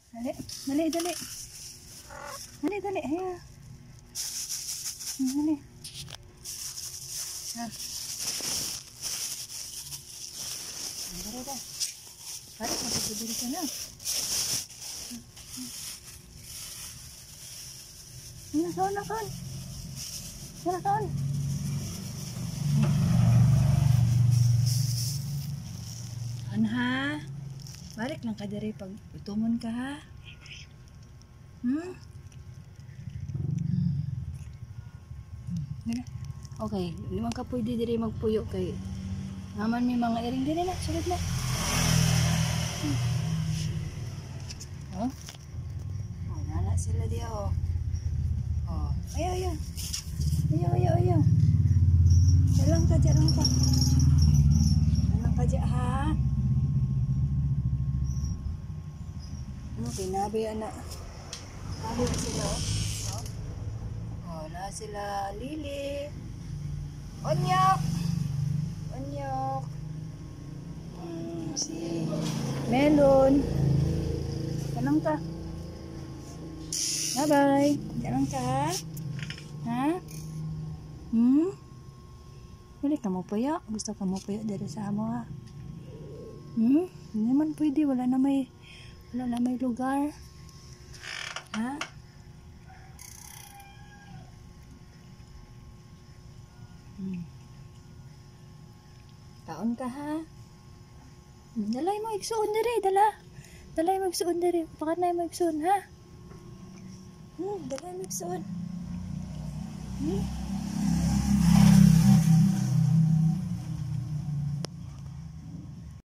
Dali, dali, dali. Dali, dali, ayan. Dali. Ha. Dali, dali. Balik, matutudiri ka na. Nasaan, nasaan? Nasaan? Ano ha? Balik lang ka diri pag utumon ka ha? Okay, limang ka pwede diri magpuyo kay naman may mga iring diri na, sulod na. Oh? Oh, nana sila diya oh. Oh, ayaw, ayaw. Ayaw, ayaw, ayaw. Jalan ka, jalan ka. Jalan ka dyan, ha? Pinabi, anak. Pinabi na sila, oh. Oh, na sila, Lili. Onyok. Onyok. Si Melon. Jalan ka. Bye-bye. Jalan ka, ha? Ha? Wala ka mo puyo? Gusto ka mo puyo dari sa amo ha? Hindi naman pwede. Wala na may lugar. Ha? Kaon ka ha? Dalay mo igsuon diri. Dalay mo igsuon diri. Pakat na mo igsuon ha? Dalay mo igsuon.